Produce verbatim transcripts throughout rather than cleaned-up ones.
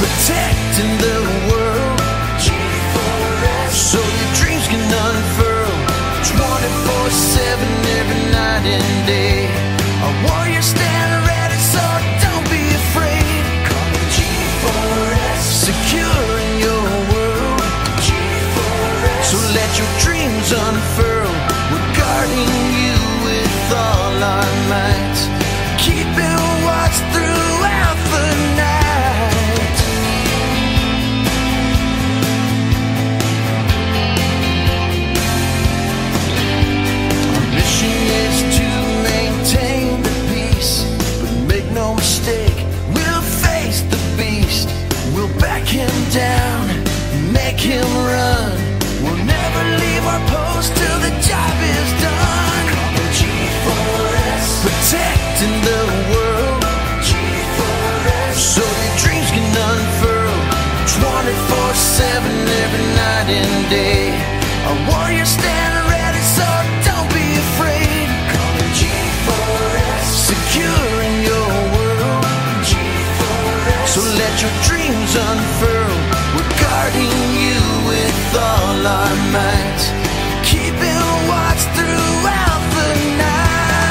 protecting the world. G four S, so your dreams can unfurl twenty-four seven every night and day. A warrior stand ready, so don't be afraid. Call me G four S, securing your world. G four S, so let your dreams unfurl. We're guarding you with all our might, keeping watch throughout the night. Our mission is to maintain the peace, but make no mistake, we'll face the beast. We'll back him down, make him run. We'll never leave our post till the job is done. G four S, protecting the world. G four S, so your dreams can unfurl twenty-four seven every night and day. A warrior stand ready, so don't be afraid. Call me G four S, securing your world. G four S, so let your dreams unfurl. We're guarding you with all our might, keeping watch throughout the night.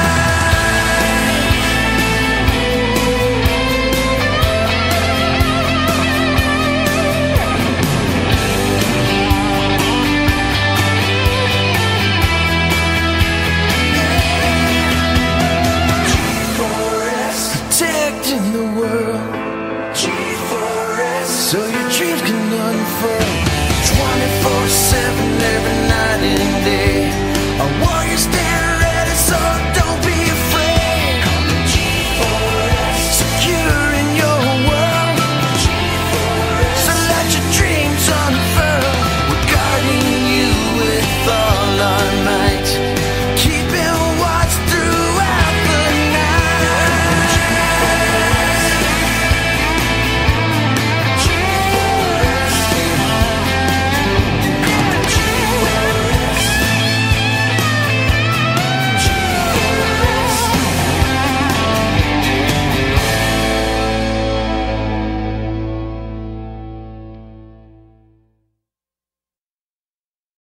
G four S, protecting the world. G four S, so your dreams can unfurl